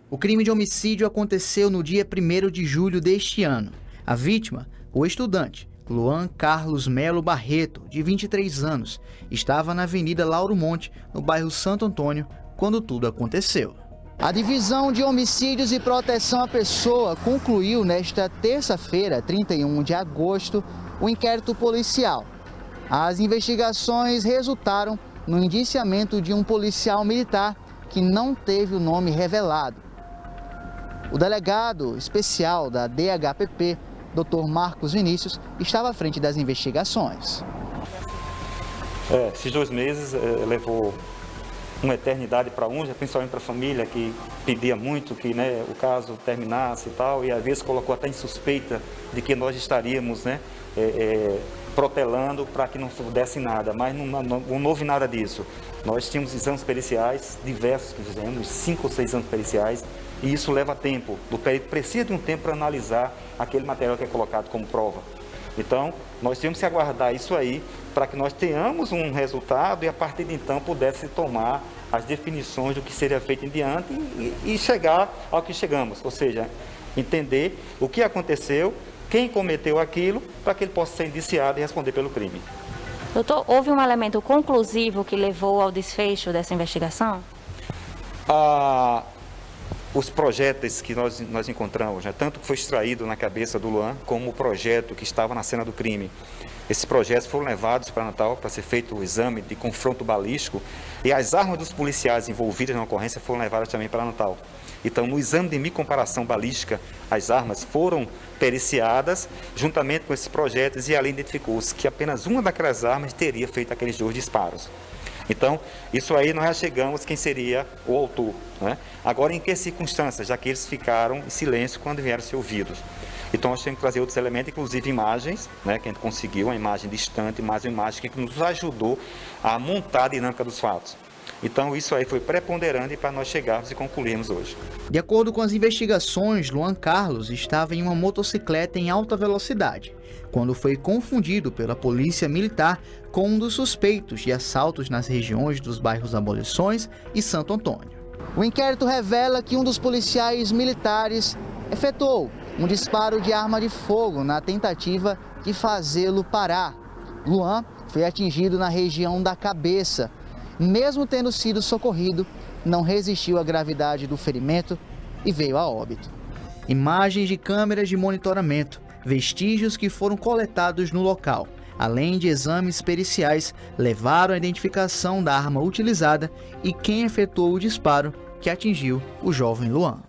O crime de homicídio aconteceu no dia 1º de julho deste ano. A vítima, o estudante Luan Carlos Melo Barreto, de 23 anos, estava na Avenida Lauro Monte, no bairro Santo Antônio, quando tudo aconteceu. A Divisão de Homicídios e Proteção à Pessoa concluiu nesta terça-feira, 31 de agosto, o inquérito policial. As investigações resultaram no indiciamento de um policial militar que não teve o nome revelado. O delegado especial da DHPP, Dr. Marcos Vinícius, estava à frente das investigações. Esses 2 meses levou uma eternidade para uns, principalmente para a família, que pedia muito que o caso terminasse e tal, e às vezes colocou até em suspeita de que nós estaríamos protelando para que não desse nada, mas não houve nada disso. Nós tínhamos exames periciais, diversos que fizemos, 5 ou 6 exames periciais, e isso leva tempo. O perito precisa de um tempo para analisar aquele material que é colocado como prova. Então, nós temos que aguardar isso aí para que nós tenhamos um resultado e a partir de então pudesse tomar as definições do que seria feito em diante e chegar ao que chegamos, ou seja, entender o que aconteceu, quem cometeu aquilo, para que ele possa ser indiciado e responder pelo crime. Doutor, houve um elemento conclusivo que levou ao desfecho dessa investigação? Os projéteis que nós encontramos, tanto que foi extraído na cabeça do Luan, como o projeto que estava na cena do crime. Esses projetos foram levados para Natal para ser feito o exame de confronto balístico e as armas dos policiais envolvidas na ocorrência foram levadas também para Natal. Então, no exame de comparação balística, as armas foram periciadas juntamente com esses projetos e ali identificou-se que apenas uma daquelas armas teria feito aqueles 2 disparos. Então, isso aí nós já chegamos quem seria o autor. Agora, em que circunstâncias? Já que eles ficaram em silêncio quando vieram ser ouvidos. Então, nós temos que trazer outros elementos, inclusive imagens, que a gente conseguiu, uma imagem distante, mas uma imagem que nos ajudou a montar a dinâmica dos fatos. Então, isso aí foi preponderante para nós chegarmos e concluirmos hoje. De acordo com as investigações, Luan Carlos estava em uma motocicleta em alta velocidade, quando foi confundido pela polícia militar com um dos suspeitos de assaltos nas regiões dos bairros Abolições e Santo Antônio. O inquérito revela que um dos policiais militares efetuou um disparo de arma de fogo na tentativa de fazê-lo parar. Luan foi atingido na região da cabeça. Mesmo tendo sido socorrido, não resistiu à gravidade do ferimento e veio a óbito. Imagens de câmeras de monitoramento, vestígios que foram coletados no local, além de exames periciais, levaram à identificação da arma utilizada e quem efetuou o disparo que atingiu o jovem Luan.